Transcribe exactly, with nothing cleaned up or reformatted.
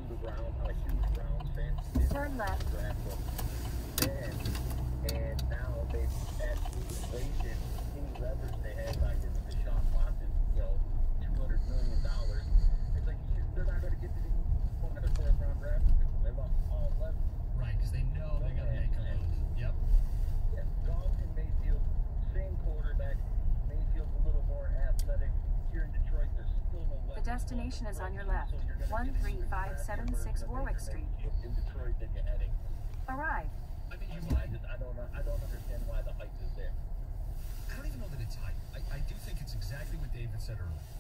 the ground on a huge ground fence. Turn left. Then, and now they've added inflation. Any leverage they had back into the shop Watson, you know, two hundred million dollars. It's like they're not going to get to the another fourth round draft. They lost all leverage. Right, because they know they got to make a move. Yep. Yeah, Goff and Mayfield, same quarterback. Mayfield's a little more athletic. Here in Detroit, there's still no weapons. The destination is on your left. one three five seven six Warwick Street. In Detroit, that you're heading. Arrive. I mean, you I might. just, I don't know. I don't understand why the hype is there. I don't even know that it's hype. I, I do think it's exactly what David said earlier.